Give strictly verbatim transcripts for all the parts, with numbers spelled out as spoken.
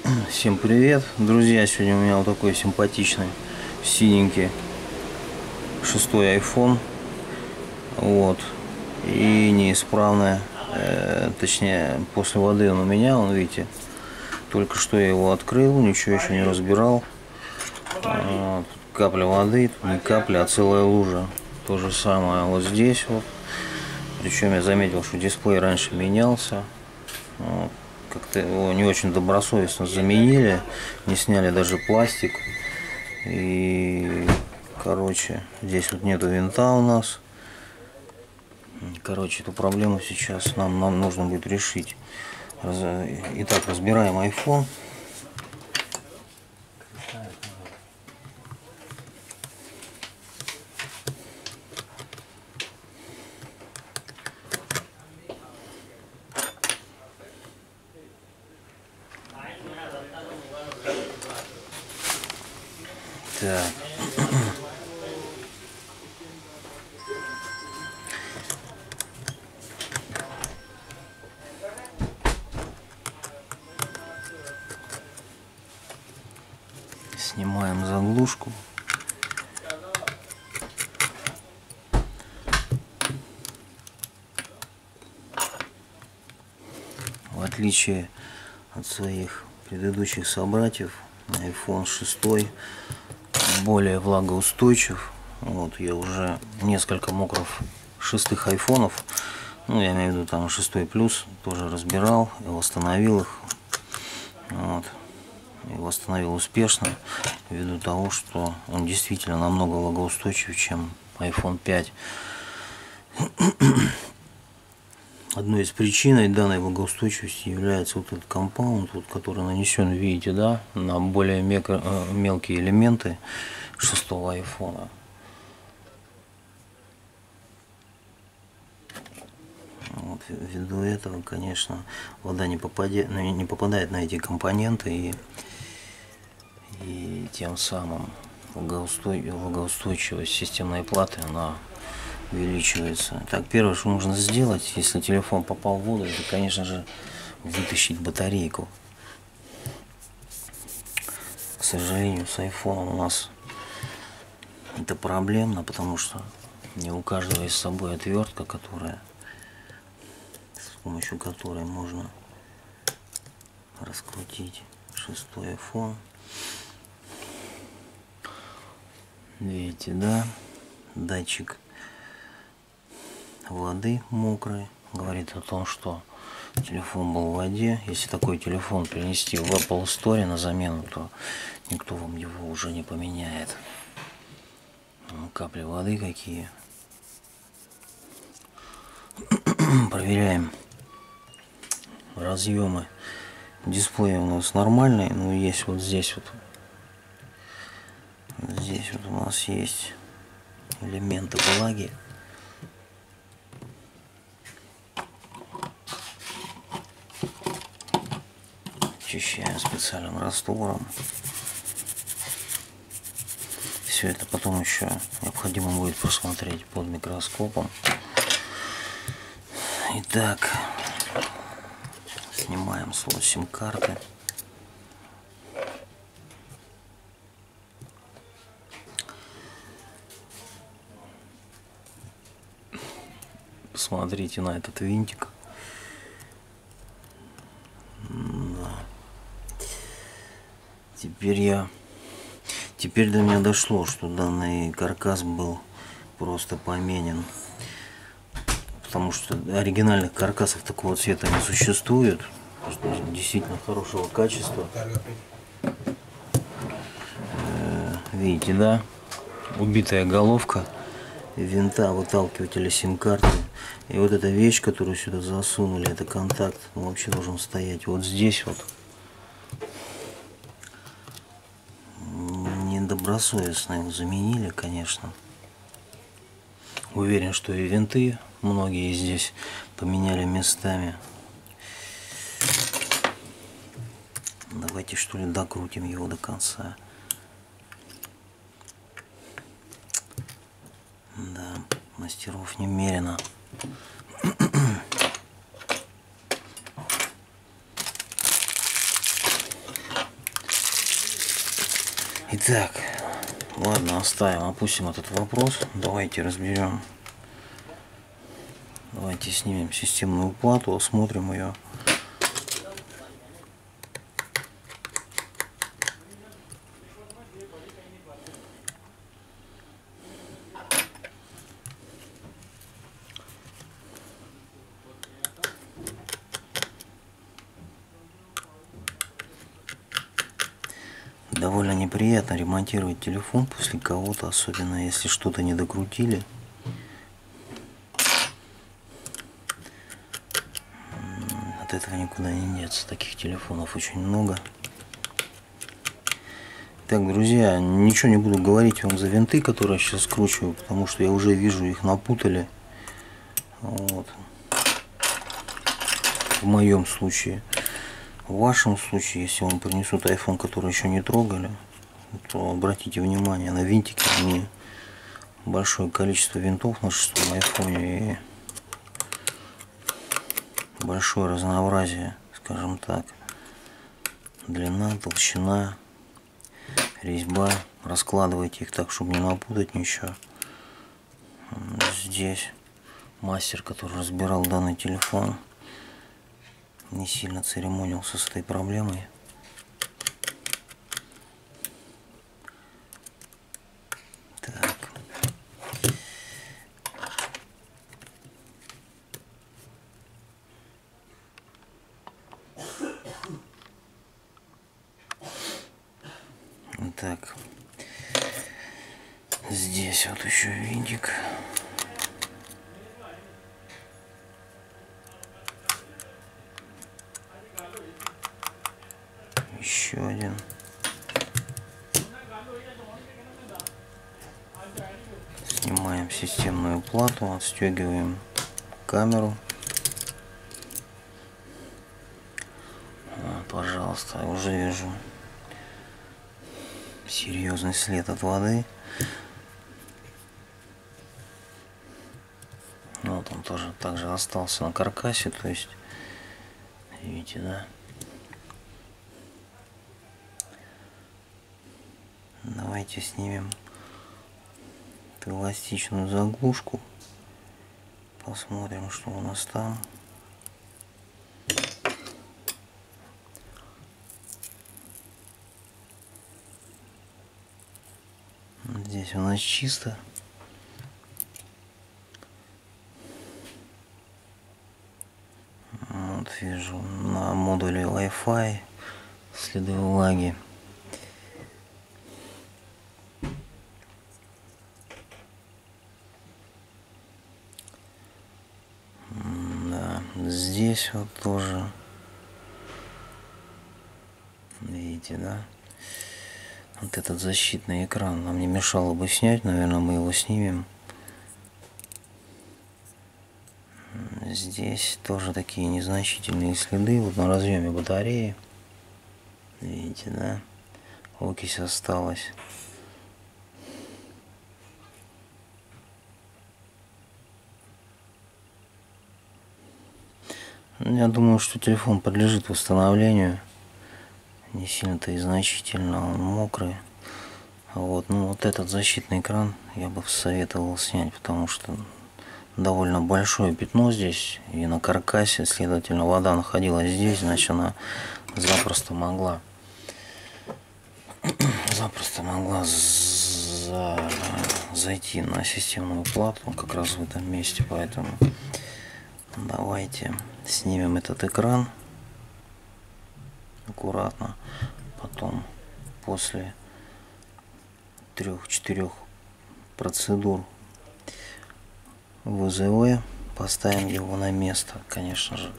Всем привет, друзья! Сегодня у меня вот такой симпатичный синенький шестой iPhone, вот, и неисправная, э, точнее после воды он у меня, он, видите, только что я его открыл, ничего еще не разбирал, вот, капля воды, тут не капля, а целая лужа. То же самое вот здесь вот, причем я заметил, что дисплей раньше менялся. Вот. Как-то его не очень добросовестно заменили, не сняли даже пластик. И, короче, здесь вот нету винта у нас. Короче, эту проблему сейчас нам, нам нужно будет решить. Итак, разбираем iPhone. Так. Снимаем заглушку. В отличие от своих предыдущих собратьев, iPhone шесть более влагоустойчив. Вот, я уже несколько мокрых шестых айфонов, ну я имею в виду там шестой плюс, тоже разбирал и восстановил их. Вот, и восстановил успешно, ввиду того, что он действительно намного влагоустойчив, чем iPhone пять. Одной из причин данной влагоустойчивости является вот этот компаунд, вот, который нанесен, видите, да, на более мелкие элементы шестого айфона. Вот, ввиду этого, конечно, вода не попадает, не попадает на эти компоненты, и, и тем самым влагоустойчивость системной платы, она увеличивается. Так, первое, что нужно сделать, если телефон попал в воду, это, конечно же, вытащить батарейку. К сожалению, с айфоном у нас это проблемно, потому что не у каждого есть с собой отвертка, которая, с помощью которой можно раскрутить шестой iPhone. Видите, да, датчик воды мокрый говорит о том, что телефон был в воде. Если такой телефон перенести в Apple Store на замену, то никто вам его уже не поменяет. Ну, капли воды какие. Проверяем разъемы. Дисплей у нас нормальный, но есть вот здесь вот. Здесь вот у нас есть элементы влаги. Очищаем специальным раствором. Все это потом еще необходимо будет просмотреть под микроскопом. Итак, снимаем слот сим-карты. Посмотрите на этот винтик. Теперь я, теперь до меня дошло, что данный каркас был просто поменен, потому что оригинальных каркасов такого цвета не существует, действительно хорошего качества. Видите, да, убитая головка винта выталкивателя сим-карты, и вот эта вещь, которую сюда засунули, это контакт, он вообще должен стоять вот здесь вот. Добросовестно его заменили, конечно. Уверен, что и винты многие здесь поменяли местами. Давайте, что ли, докрутим его до конца. Да, мастеров немерено. Итак, ладно, оставим, опустим этот вопрос. Давайте разберем. Давайте снимем системную плату, осмотрим ее. Довольно неприятно ремонтировать телефон после кого-то, особенно если что-то не докрутили. От этого никуда не деться. Таких телефонов очень много. Так, друзья, ничего не буду говорить вам за винты, которые я сейчас скручиваю, потому что я уже вижу, их напутали. Вот. В моем случае. В вашем случае, если вам принесут iPhone, который еще не трогали, то обратите внимание на винтики. Они большое количество винтов на шестом iPhone и большое разнообразие, скажем так. Длина, толщина, резьба. Раскладывайте их так, чтобы не напутать ничего. Здесь мастер, который разбирал данный телефон, не сильно церемонился с этой проблемой. Так. Так. Здесь вот еще винтик. Еще один. Снимаем системную плату, отстегиваем камеру. Вот, пожалуйста, уже вижу серьезный след от воды. Вот он тоже также остался на каркасе, то есть, видите, да? Давайте снимем эту эластичную заглушку. Посмотрим, что у нас там. Здесь у нас чисто. Вот вижу на модуле Wi-Fi следы влаги. Да, здесь вот тоже. Видите, да? Вот этот защитный экран нам не мешало бы снять, наверное, мы его снимем. Здесь тоже такие незначительные следы, вот на разъеме батареи. Видите, да? Окись осталась. Я думаю, что телефон подлежит восстановлению. Не сильно-то и значительно, он мокрый. Вот, ну вот этот защитный экран я бы советовал снять, потому что довольно большое пятно здесь и на каркасе, следовательно, вода находилась здесь, значит она запросто могла запросто могла за, зайти на системную плату как раз в этом месте, поэтому давайте снимем этот экран аккуратно, потом после трех-четырех процедур вэ зэ вэ поставим его на место, конечно же.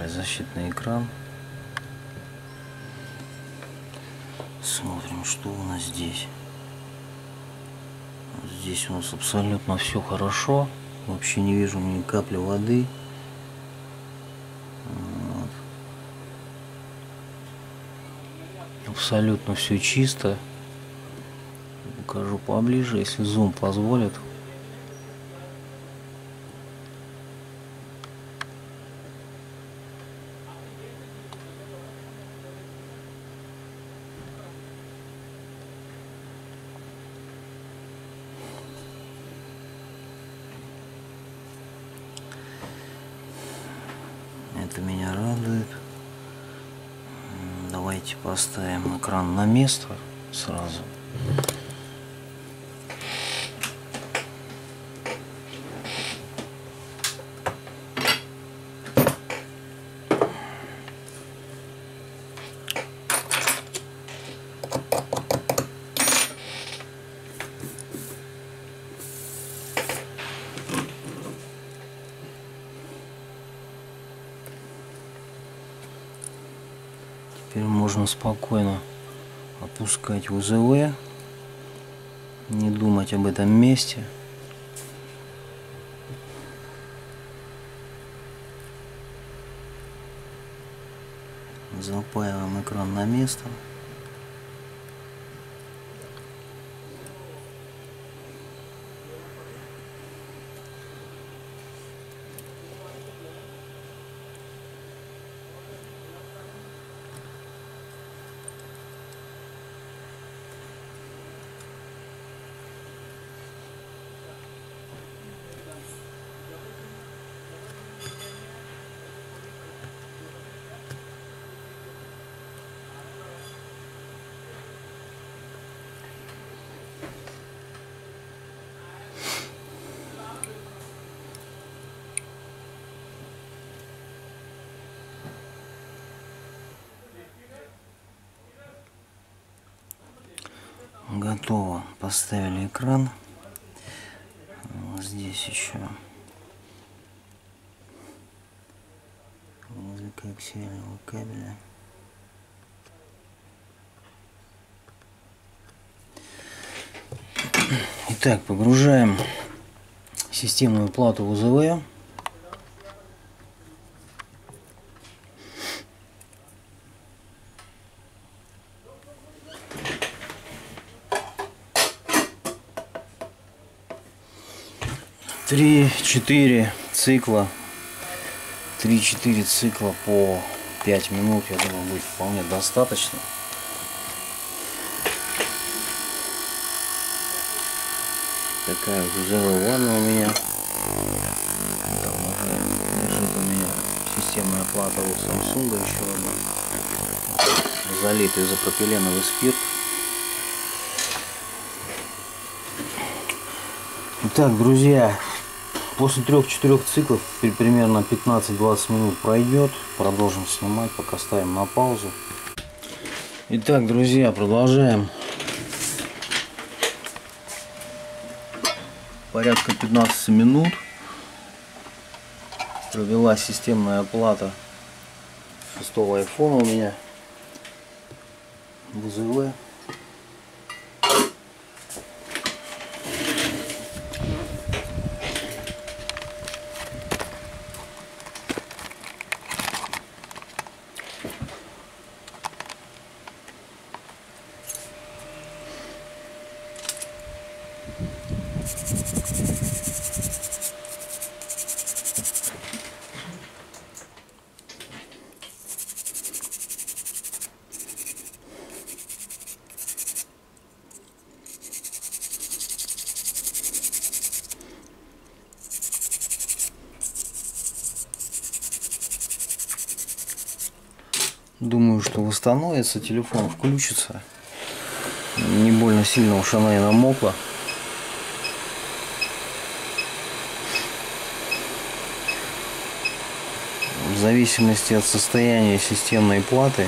поставить защитный экран. Смотрим, что у нас здесь. Здесь у нас абсолютно все хорошо. Вообще не вижу ни капли воды. Вот. Абсолютно все чисто. Покажу поближе, если зум позволит. Это меня радует. Давайте поставим экран на место сразу. Теперь можно спокойно опускать в УЗВ, не думать об этом месте. Запаиваем экран на место. Готово. Поставили экран. Здесь еще возле коаксиального кабеля. Итак, погружаем системную плату в УЗВ. три-четыре цикла, три-четыре цикла по пять минут, я думаю, будет вполне достаточно. Такая вот УЗВ ванна у меня. Там уже лежит у меня системная плата от Samsung еще одна. Залитый изопропиленовый спирт. Итак, друзья, после трех-четырех циклов примерно пятнадцать-двадцать минут пройдет. Продолжим снимать, пока ставим на паузу. Итак, друзья, продолжаем. Порядка пятнадцати минут провела системная плата шестого айфона у меня в УЗВ. Думаю, что восстановится, телефон включится. Не больно сильно уж она и намокла. В зависимости от состояния системной платы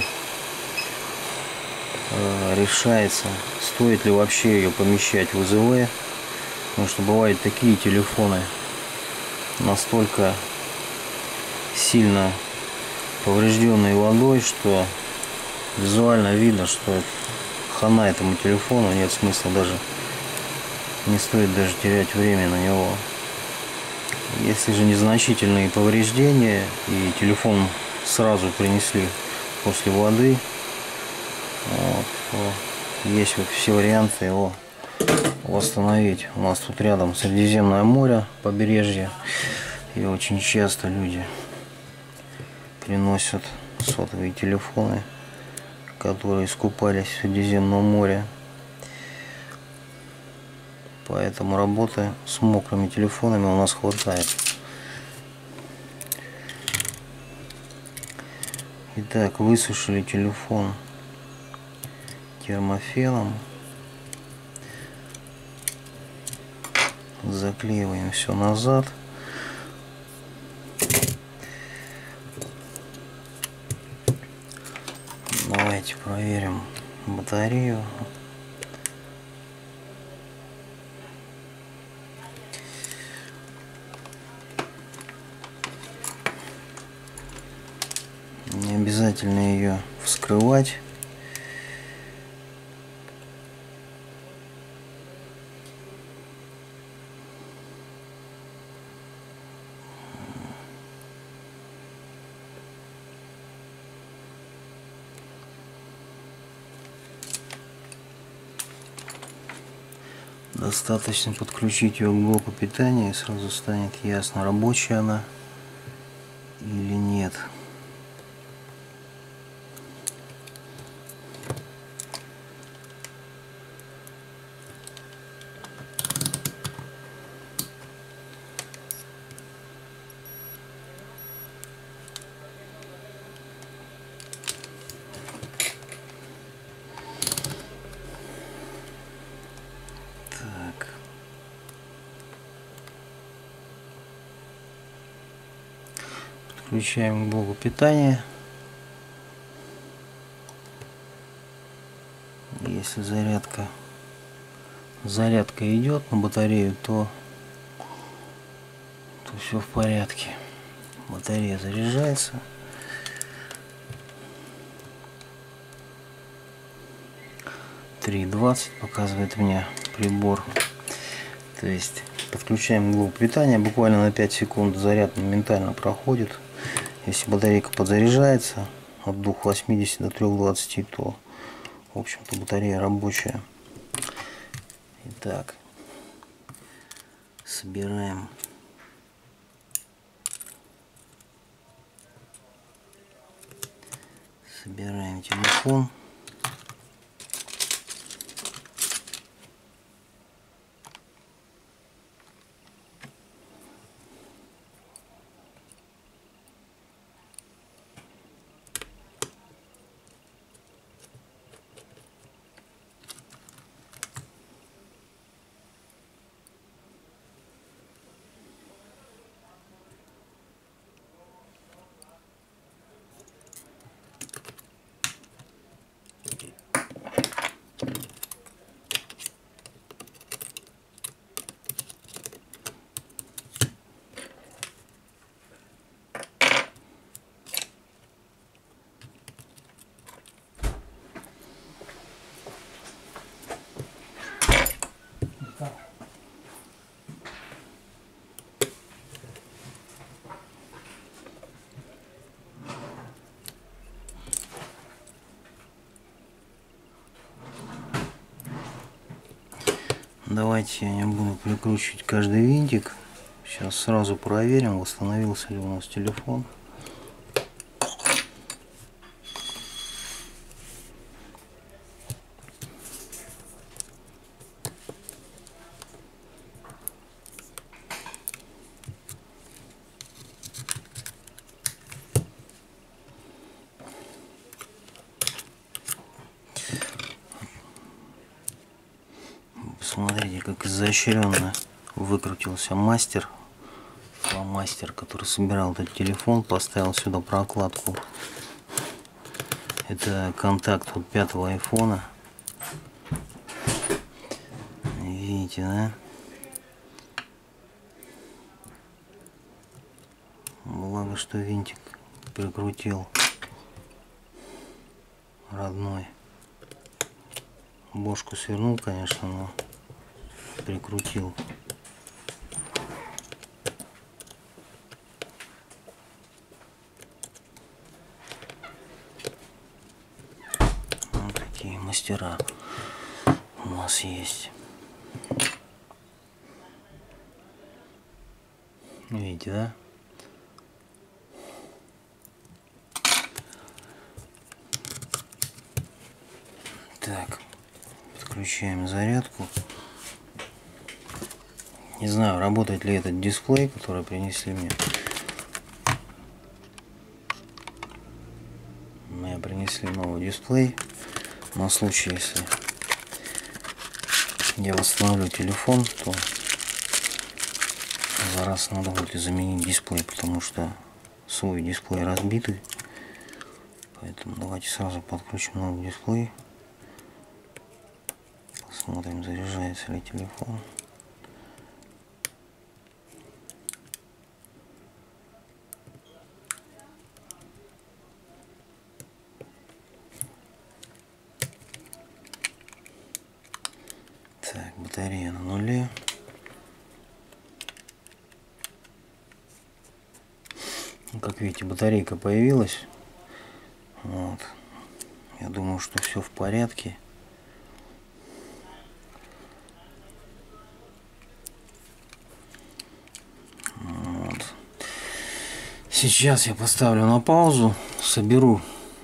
э, решается, стоит ли вообще ее помещать в УЗВ. Потому что бывают такие телефоны настолько сильно поврежденный водой, что визуально видно, что хана этому телефону, нет смысла даже, не стоит даже терять время на него. Если же незначительные повреждения и телефон сразу принесли после воды, вот, то есть вот все варианты его восстановить. У нас тут рядом Средиземное море, побережье, и очень часто люди приносят сотовые телефоны, которые искупались в Средиземном море. Поэтому работы с мокрыми телефонами у нас хватает. Итак, высушили телефон термофеном. Заклеиваем все назад. Давайте проверим батарею. Не обязательно ее вскрывать. Достаточно подключить ее к блоку питания, и сразу станет ясно, рабочая она или нет. Включаем к блоку питания. Если зарядка зарядка идет на батарею, то, то все в порядке. Батарея заряжается. три двадцать показывает мне прибор. То есть подключаем к блоку питания, буквально на пять секунд заряд моментально проходит. Если батарейка подзаряжается от двух восьмидесяти до трёх двадцати, то, в общем-то, батарея рабочая. Итак, собираем собираем телефон. Давайте я не буду прикручивать каждый винтик. Сейчас сразу проверим, восстановился ли у нас телефон. Смотрите, как изощренно выкрутился мастер. Мастер, который собирал этот телефон, поставил сюда прокладку. Это контакт вот пятого айфона. Видите, да? Благо, что винтик прикрутил. родной. Бошку свернул, конечно, но прикрутил. Вот такие мастера у нас есть. Видите, да? Так, подключаем зарядку. Не знаю, работает ли этот дисплей, который принесли мне. Мне принесли новый дисплей на случай, если я восстановлю телефон, то за раз надо будет заменить дисплей, потому что свой дисплей разбитый. Поэтому давайте сразу подключим новый дисплей. Посмотрим, заряжается ли телефон. Так, батарея на нуле. Как видите, батарейка появилась. Вот. Я думаю, что все в порядке. Вот. Сейчас я поставлю на паузу, соберу,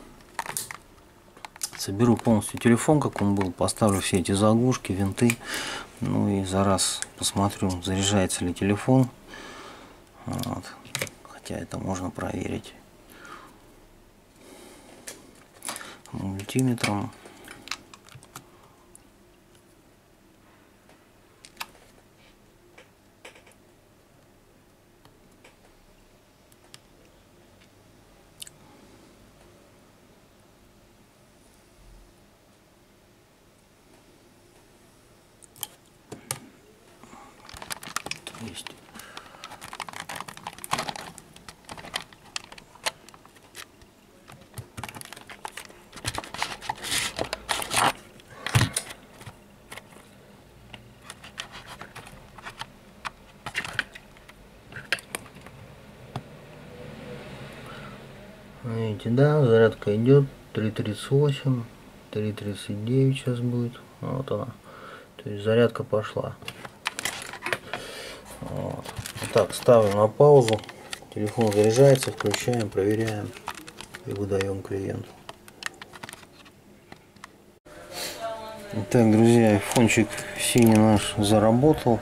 соберу полностью телефон, как он был, поставлю все эти заглушки, винты, ну и за раз посмотрю, заряжается ли телефон. Вот. Хотя это можно проверить мультиметром. Есть. Видите, да, зарядка идет. Три тридцать восемь, три тридцать девять сейчас будет. Вот она. То есть зарядка пошла. Вот. Так, ставим на паузу. Телефон заряжается, включаем, проверяем и выдаем клиенту. Итак, друзья, айфончик синий наш заработал.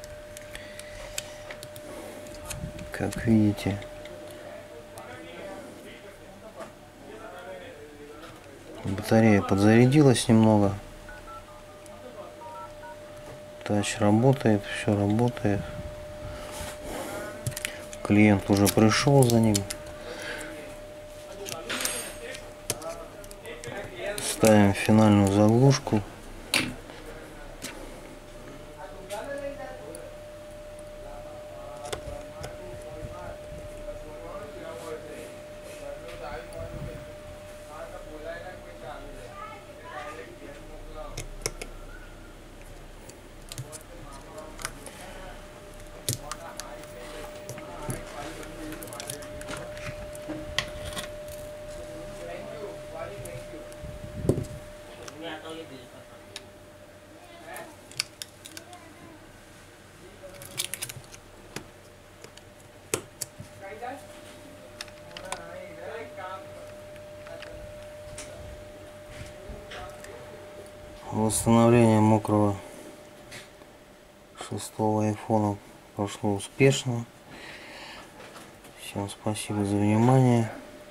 Как видите, батарея подзарядилась немного. Тач работает, все работает. Клиент уже пришел за ним. Ставим финальную заглушку. Восстановление мокрого шестого айфона прошло успешно. Всем спасибо за внимание.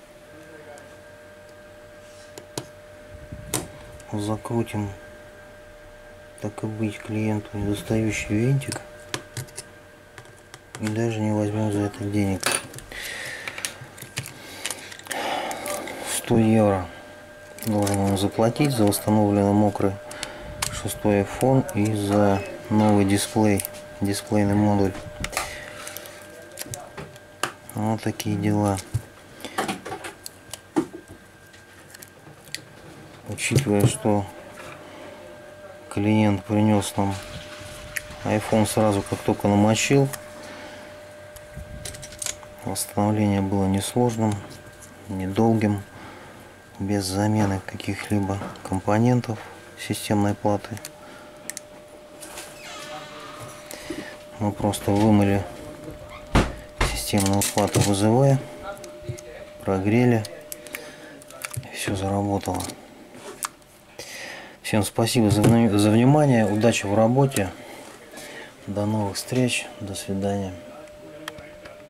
Закрутим, так и быть, клиенту недостающий винтик. И даже не возьмем за это денег. сто евро должен он заплатить за восстановленный мокрый шестой айфон и за новый дисплей, дисплейный модуль. Вот такие дела. Учитывая, что клиент принес нам iPhone сразу, как только намочил, восстановление было несложным, недолгим, без замены каких-либо компонентов системной платы. Мы просто вымыли системную плату в ВЗВ, прогрели, и все заработало. Всем спасибо за, за внимание, удачи в работе, до новых встреч, до свидания.